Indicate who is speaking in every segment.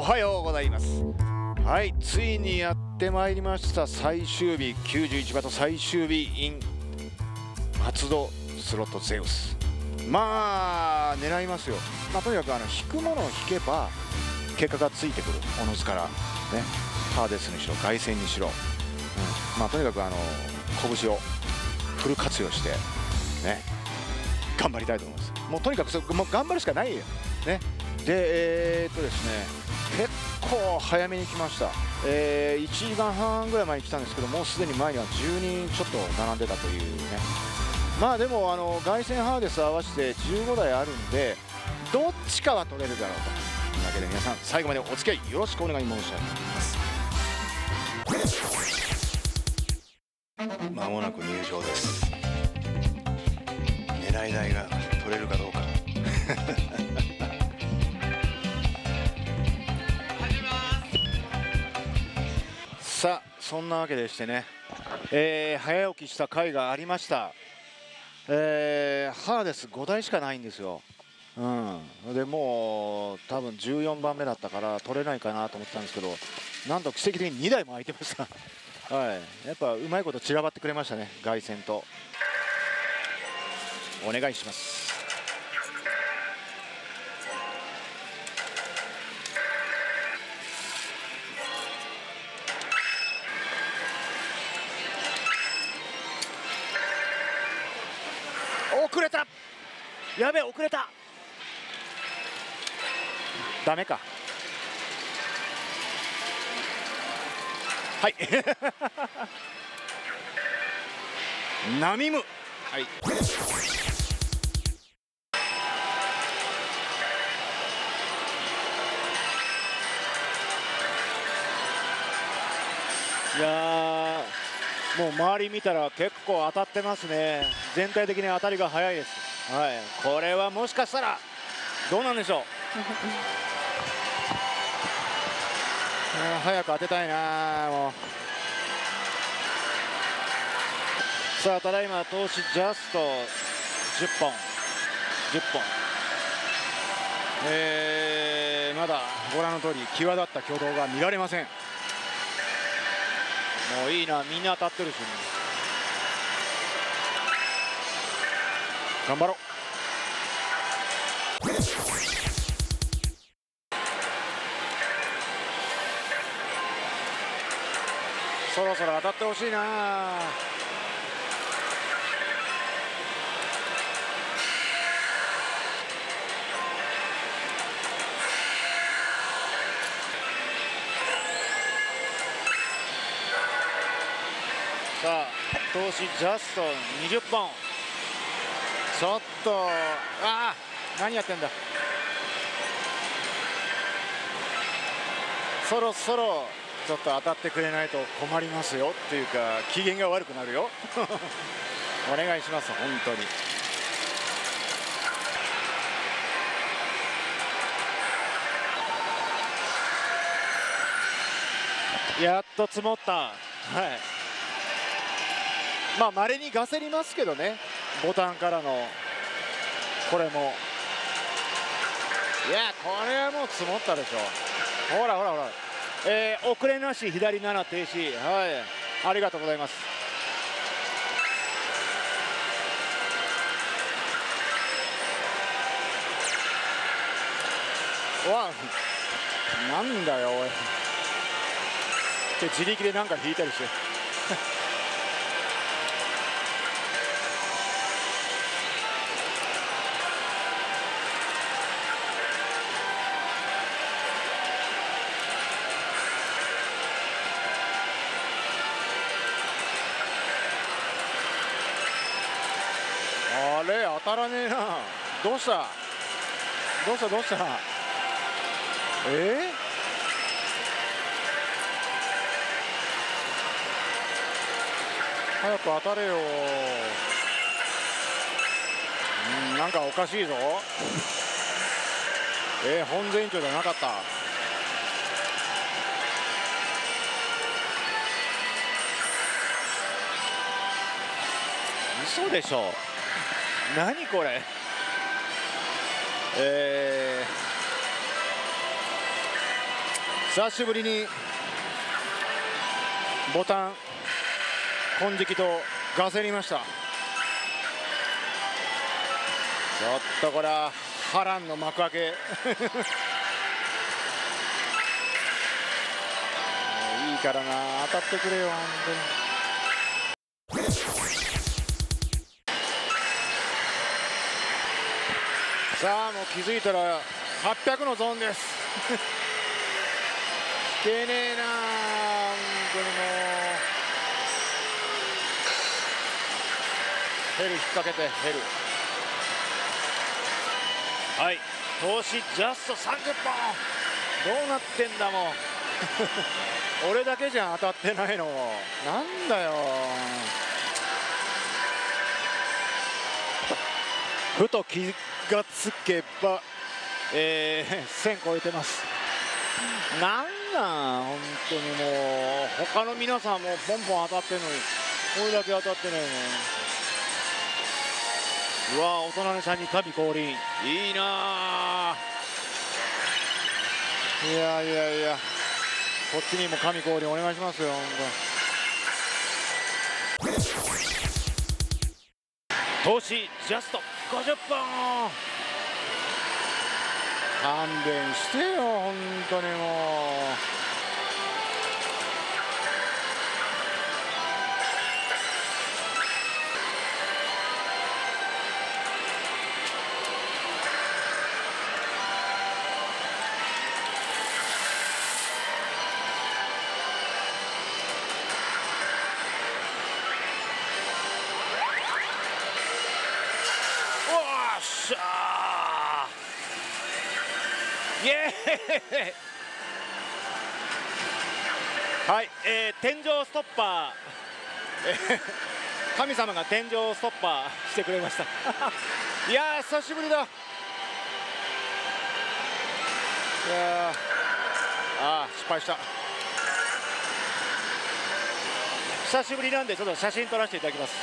Speaker 1: はようございます。はい、ついにやってまいりました最終日、91バト最終日 in 発動スロットゼウス。まあ狙いますよ。とにかく引くものを引けば結果がついてくる。おのずからね、ハーデスにしろ凱旋にしろ、とにかく拳をフル活用してね頑張りたいと思います。もうとにかくもう頑張るしかないよね。でですね、結構早めに来ました。1時間半ぐらい前に来たんですけど、もうすでに前には10人ちょっと並んでたというね。でも凱旋ハーデス合わせて15台あるんで、どっちかは取れるだろうというわけで、皆さん最後までお付き合いよろしくお願い申し上げます。まもなく入場です。狙い台が取れるかどうかさあ、そんなわけでしてね、早起きした回がありました。ハーデス5台しかないんですよ。でもう多分14番目だったから取れないかなと思ってたんですけど、なんと奇跡的に2台も空いてましたはい、やっぱうまいこと散らばってくれましたね、凱旋と。お願いします。遅れた、やべえ、遅れた、ダメか。はいナミム、はい、いやもう周り見たら結構当たってますね。全体的に当たりが早いです。はい、これはもしかしたらどうなんでしょう早く当てたいなもう。さあ、ただいま投資ジャスト10本まだご覧の通り際立った挙動が見られません。もういいな、みんな当たってるし、頑張ろう。そろそろ当たってほしいな。さあ、投資ジャスト20本。ちょっと何やってんだ。そろそろちょっと当たってくれないと困りますよっていうか、機嫌が悪くなるよお願いします、本当に。やっと積もった。はい、稀にガセりますけどね、ボタンからのこれも。いや、これはもう積もったでしょ。ほらほらほら、遅れなし左7停止。はい、ありがとうございます。なんだよおいって自力でなんか引いたりしてあれ、当たらねえな。どうしたどうしたどうした。早く当たれよ。なんかおかしいぞ本前長じゃなかった。嘘でしょ。何これ。 久しぶりにボタン金色とガセりました。ちょっとこれは波乱の幕開けいいからな、当たってくれよ本当に。さあもう気づいたら800のゾーンですいけねえな本当にもう。ヘル引っ掛けてヘル。はい、投資ジャスト30本。どうなってんだもん俺だけじゃ当たってないの。なんだよ。ふと気がつけば、1000超えてます。なんなん本当にもう。他の皆さんもポンポン当たってるのに俺だけ当たってないの。うわ、お隣さんに神降臨。いいなあ。いやいやいや、こっちにも神降臨お願いしますよ。投資ジャスト50本。勘弁してよ本当にもう。しゃーイエーイはい、天井ストッパー、神様が天井ストッパーしてくれましたいやー久しぶりだ。いやー失敗した。久しぶりなんでちょっと写真撮らせていただきます。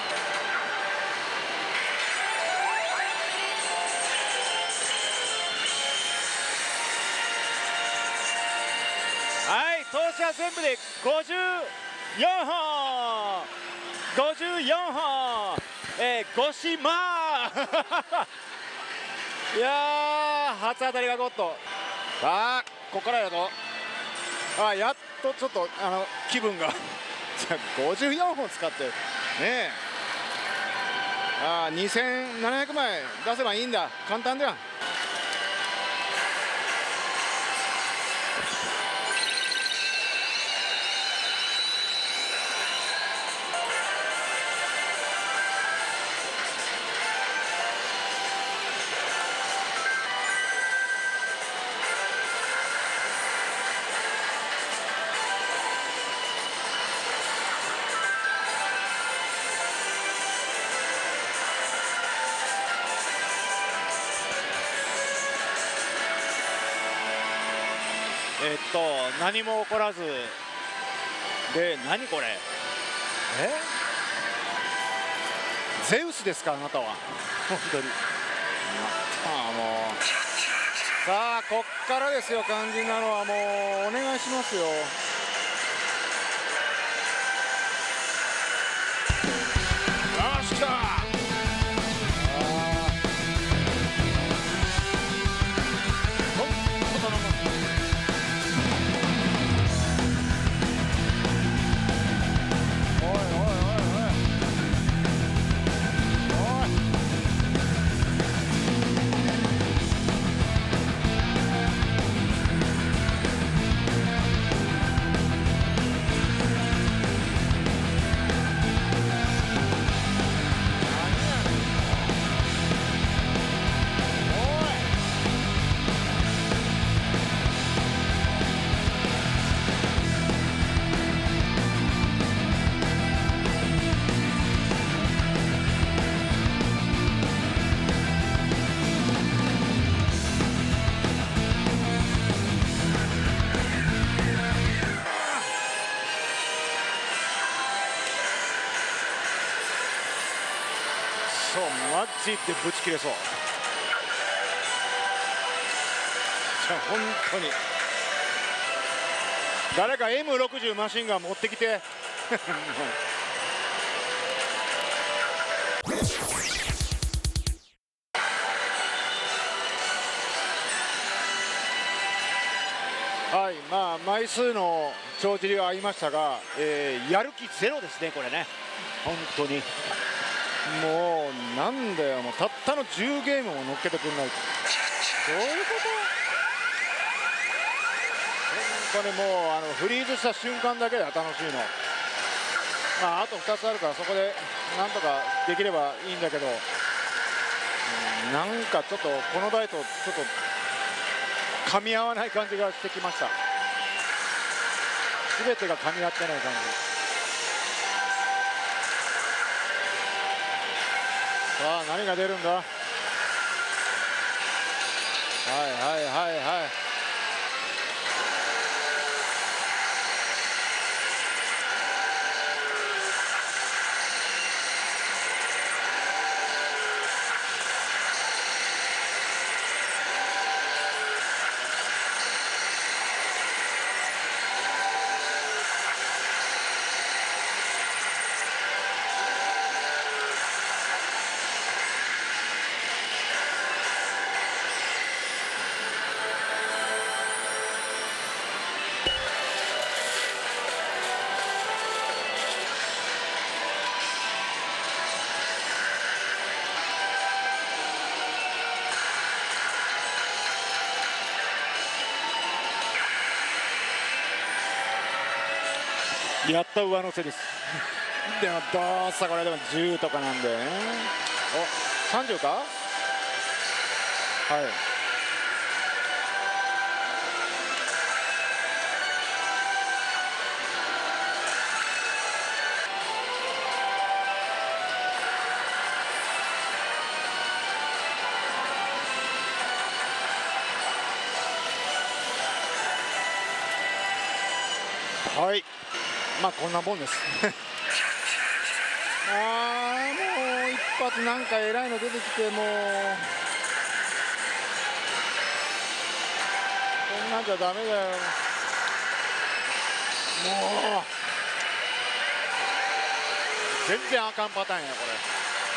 Speaker 1: はい、投資は全部で54本54本、ごしまいやー初当たりがゴッド。さあここからやとやっとちょっと気分が54本使ってねえ。2700枚出せばいいんだ。簡単だよ。何も起こらずで、何これゼウスですかあなたは本当に。もうさあこっからですよ肝心なのは。もうお願いしますよ。よし来た。そうマジでぶち切れそう。じゃあ本当に誰か M60 マシンガン持ってきてはい、まあ枚数の帳尻はありましたが、やる気ゼロですね、これね、本当に。もうなんだよ、もうたったの10ゲームも乗っけてくんない。どういうこと？本当にもうフリーズした瞬間だけでは楽しいの。まああと2つあるからそこでなんとかできればいいんだけど、なんかちょっとこの台とちょっと噛み合わない感じがしてきました。全てが噛み合ってない感じ。さあ何が出るんだ。はいはいはいはい。やっと上乗せですでもどうせこれでも10とかなんでね。お、30か。はい。はい、まあこんなもんですああ、もう一発なんか偉いの出てきて、もうこんなんじゃダメだよ。もう全然あかんパターンやこれ。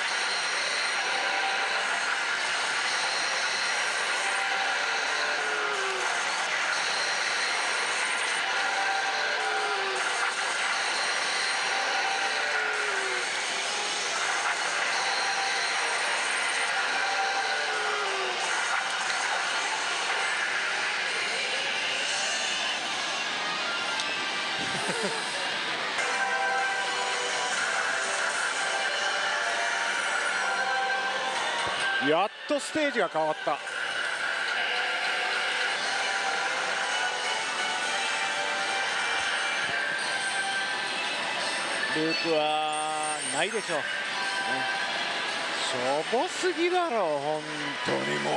Speaker 1: やっとステージが変わった。ループはないでしょう、しょぼすぎだろ本当に。もう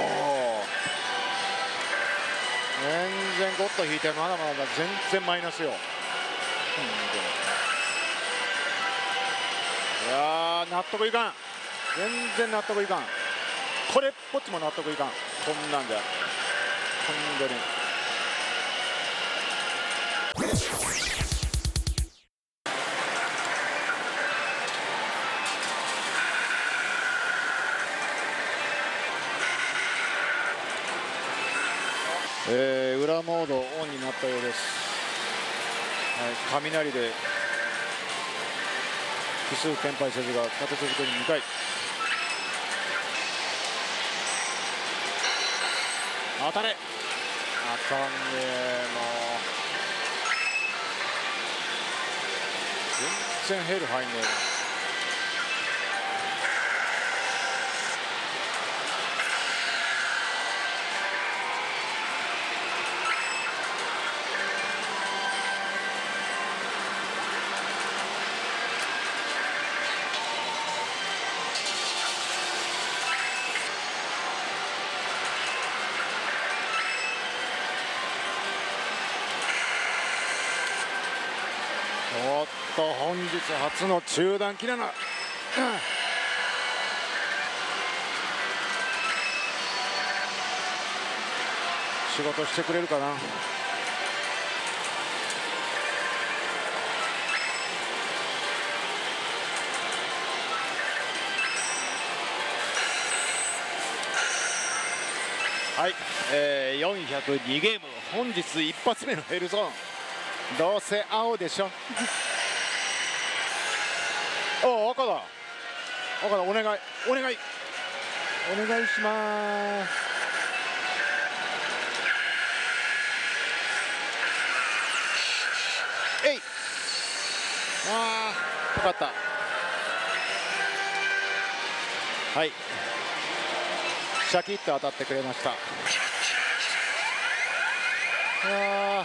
Speaker 1: 全然ゴッド引いてまだまだ全然マイナスよ。いやー納得いかん、全然納得いかん。これっぽっちも納得いかん、こんなんじゃ本当に。裏モードオンになったようです。はい、雷で複数天敗せずが立て続けに2回。当たれ、あかんねえ、もう全然ヘル入んねえ。おっと本日初の中段切れな、仕事してくれるかな。 はい、402ゲーム、本日一発目のヘルゾーン、どうせ青でしょ。おお、赤だ、赤だ、お願いお願いお願いします。えい、あー、よかった。はい、シャキッと当たってくれました。あ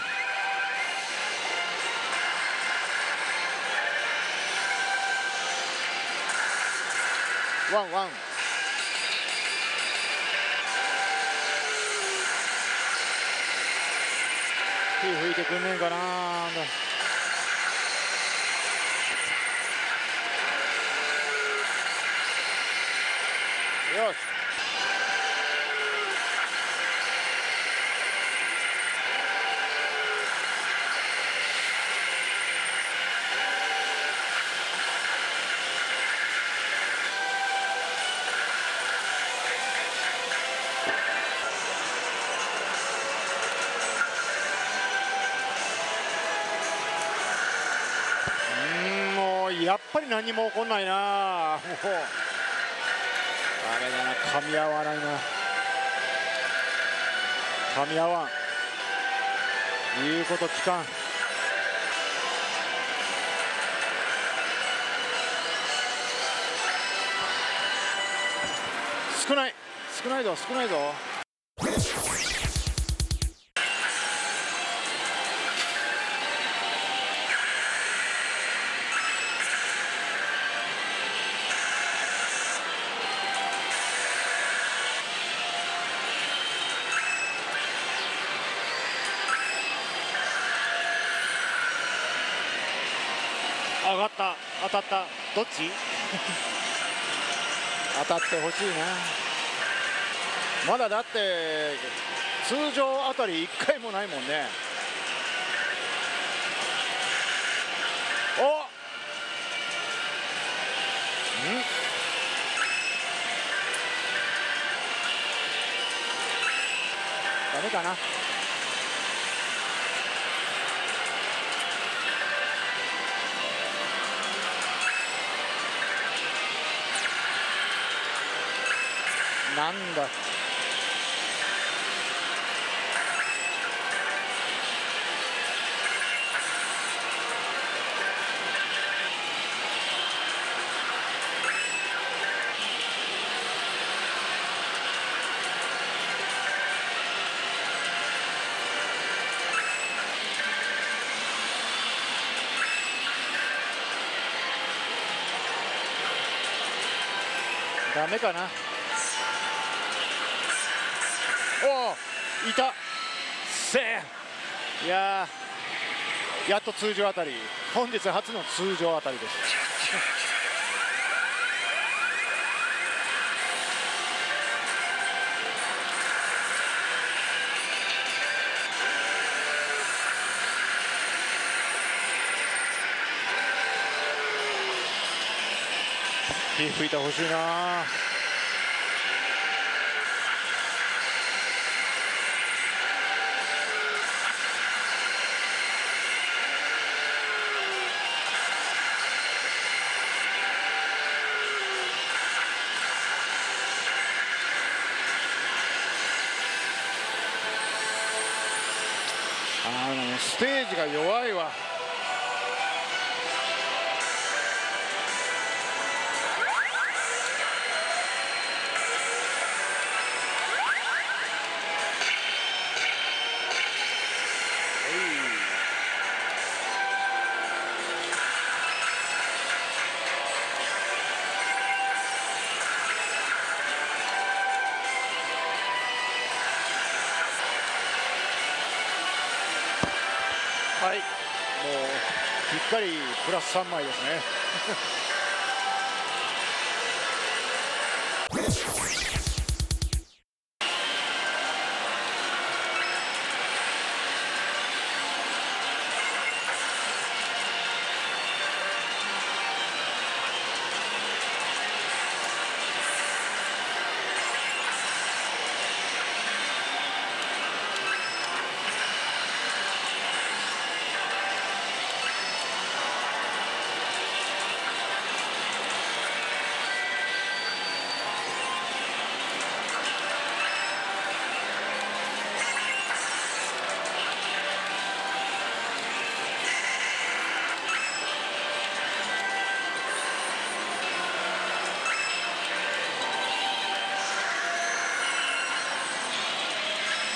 Speaker 1: ー、ワンワン。火吹いてくんねえかな。よし、もうやっぱり何も起こんないな。もうダメだな、噛み合わないな、噛み合わん、言うこと聞かん。少ない少ないぞ少ないぞ。上がった、当たった、どっち当たってほしいな。まだだって通常あたり1回もないもんね。おんダメかな。なんだ、ダメかな。おお、いた、せえ、いやー、やっと通常あたり、本日初の通常あたりです。火吹いてほしいな。ステージが弱いわ。はい、もうぴったりプラス3枚ですね。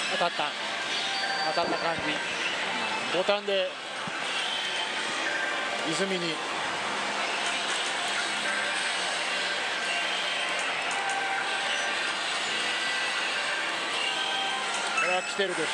Speaker 1: 当たった感じ。ボタンで泉にこれは来てるでしょう。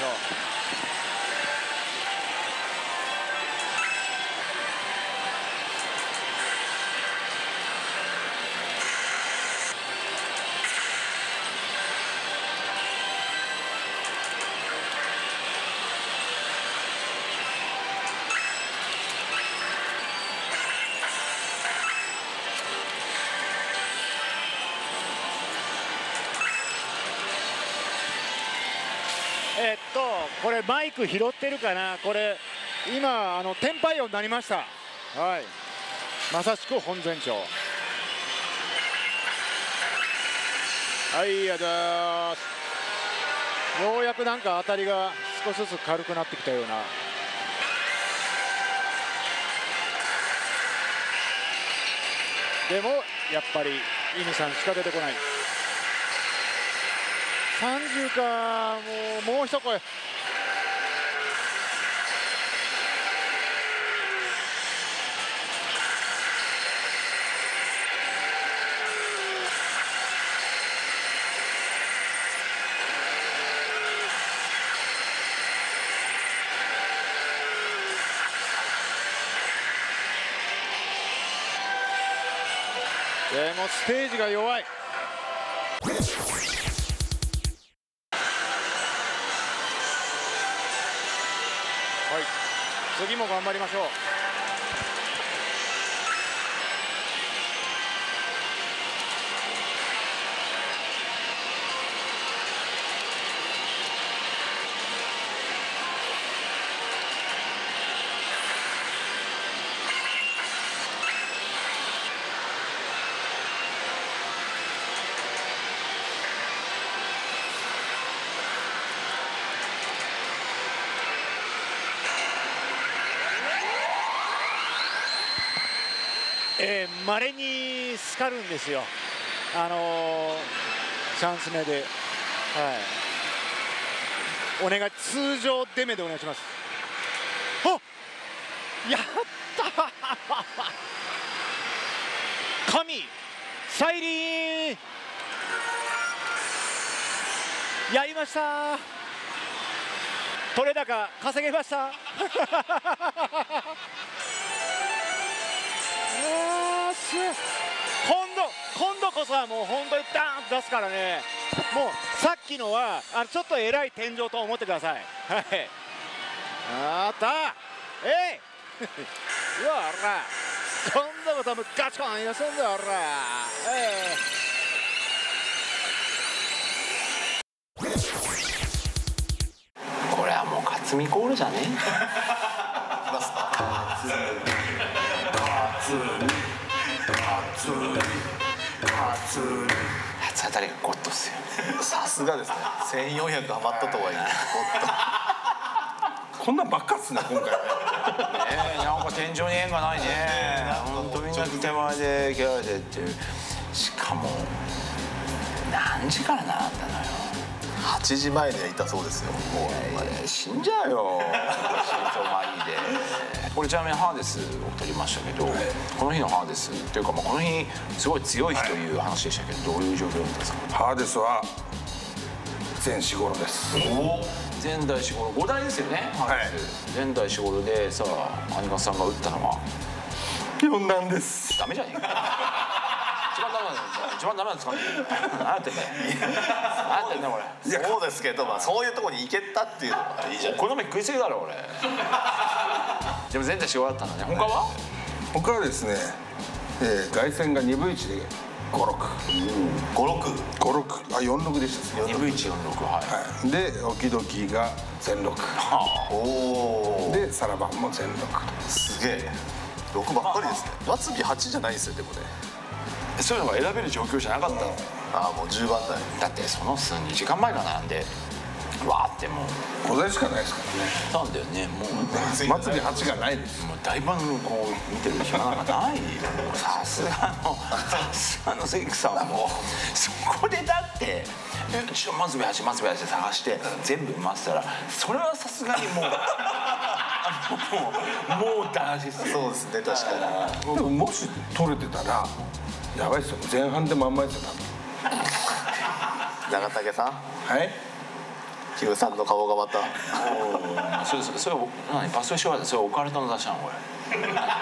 Speaker 1: これマイク拾ってるかな。これ今テンパイ音になりました。はい、まさしく本前兆。はい、ありがとうございます。ようやくなんか当たりが少しずつ軽くなってきたような。でもやっぱりイニさんしか出てこない。30か、もう一声。でもステージが弱い。はい、次も頑張りましょう。稀にスカるんですよ、チャンス目で、はい、お願い、通常出目でお願いします。あ、やった神サイリーンやりました。取れ高稼げました今度こそはもう本当にダーンと出すからね。もうさっきのはちょっと偉い天井と思ってください。はい、あったうわ、おら今度こそもうガチコンいらっしゃるんだよ、おら
Speaker 2: これはもう勝見コールじゃねえ初当たりがゴッドっすよ。
Speaker 3: さすがですね。1400ハマったとはいえ
Speaker 4: こんなんばっかっすね今回
Speaker 2: なんか天井に縁がないね。本当みんな手前で蹴られてっていう。しかも何時から並んだのよ。
Speaker 3: 8時前にはいたそうですよ。もう
Speaker 2: 死んじゃうよ心臓マリで。これちなみにハーデスを取りましたけど、この日のハーデスっていうか、この日すごい強い日という話でしたけど、どういう状況だったんですか。
Speaker 4: ハーデスは全四五郎です。
Speaker 2: 前代四五郎5台ですよね、ハーデス。前代四五郎でさあ、アニマさんが打ったのは
Speaker 4: 4段です。
Speaker 2: ダメじゃねえか一番ダメなんですか。何やってんだよ。何やってんだよこれ。
Speaker 3: そうですけど、そういうところに行けたっていうのがいいじゃん。
Speaker 2: この目食いすぎだろ俺。でも前代四五郎だったんだね。他は？
Speaker 4: 他はですね、凱旋が2分1で56、56、あ46でした。
Speaker 2: 2分1、46、はい。
Speaker 4: でオキドキが1006。おお。でサラバンも1006。
Speaker 3: すげえ。6ばっかりですね。末尾8じゃないですよでもね。
Speaker 2: そういうのが選べる状況じゃなかったの。
Speaker 3: ああ、もう10番台。
Speaker 2: だってその2時間前から並んでわーっってもう
Speaker 4: 小台しかないですからね。
Speaker 2: なんだよね。もう
Speaker 4: 祭り8がないです。
Speaker 2: もう大番こう見てる暇なんかないよ。さすがの関さんもそこでだってちょっと松部八探して全部埋まってたらそれはさすがにもうもう大事ですよ。
Speaker 3: そうですね、確かに。
Speaker 4: でももし取れてたらやばいですよ。前半でまんまですよ多分。
Speaker 3: 長竹さん、
Speaker 4: はい。
Speaker 3: キムさんの顔がまた。
Speaker 2: それ何パスウェイショアでそれオカルトの出したのこれ。松部八とか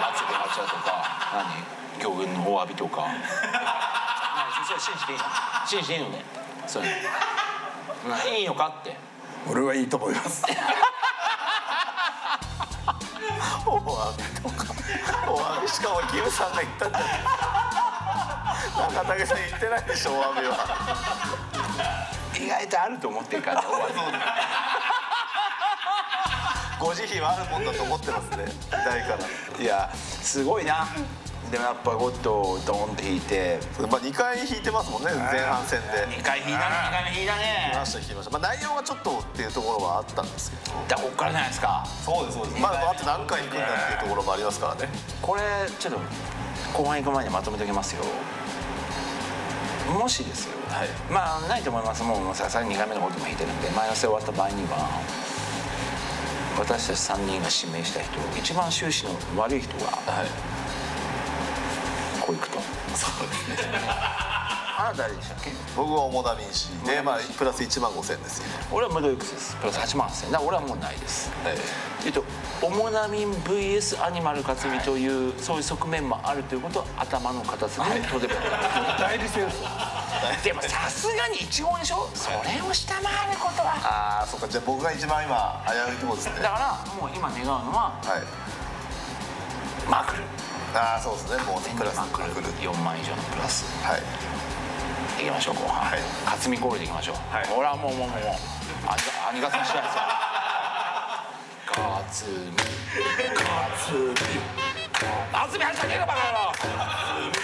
Speaker 2: 何魚群の大浴びとか。それ信じていいの？信じていいのね。それいいのかって。
Speaker 4: 俺はいいと思います。
Speaker 3: お詫びとか。お詫びしかもキムさんが言ったんじゃない。長竹さん言ってないでしょ、お詫びは。
Speaker 2: 意外とあると思ってるからね。
Speaker 3: ご慈悲はあるもんだと思ってますね、大から。
Speaker 2: いやすごいな。でもやっぱゴッドをドーンって引いて、
Speaker 3: まあ2回引いてますもんね、前半戦で。
Speaker 2: 2回引いたね。2回目引いたね。
Speaker 3: 引きました。まあ内容がちょっとっていうところはあったんですけど。
Speaker 2: だからこっからじゃないですか。
Speaker 3: そうですそうです。まああと何回引くんだっていうところもありますからね。
Speaker 2: これちょっと後半行く前にまとめておきますよ。もしですよ、はい、まあないと思います。もうさすがに2回目のゴッドも引いてるんで、マイナスで終わった場合には私たち3人が指名した人、一番収支の悪い人が、はい、こういくと。そうですね。あなた誰でしたっけ？
Speaker 3: 僕は主な民主で、まあプラス15000ですよ。
Speaker 2: 俺は無料いくつです。プラス88000。だから俺はもうないです。主な民 VS アニマル活美という、そういう側面もあるということを頭の片隅にとでも
Speaker 4: 代理戦争。
Speaker 2: でもさすがに1号でしょ。それを下回ることは。
Speaker 3: ああ、そっか。じゃあ僕が一番今危ういところですね。
Speaker 2: だからもう今願うのは、
Speaker 3: はい、
Speaker 2: マクル。
Speaker 3: ああ、そうですね。もうプラス
Speaker 2: マクル4万以上のプラス。
Speaker 3: はい。
Speaker 2: いきましょう後半。はい。勝美コールでいきましょう。はい。俺はもう兄がさしないですよ。勝美。安住はじゃねえのバカ野郎。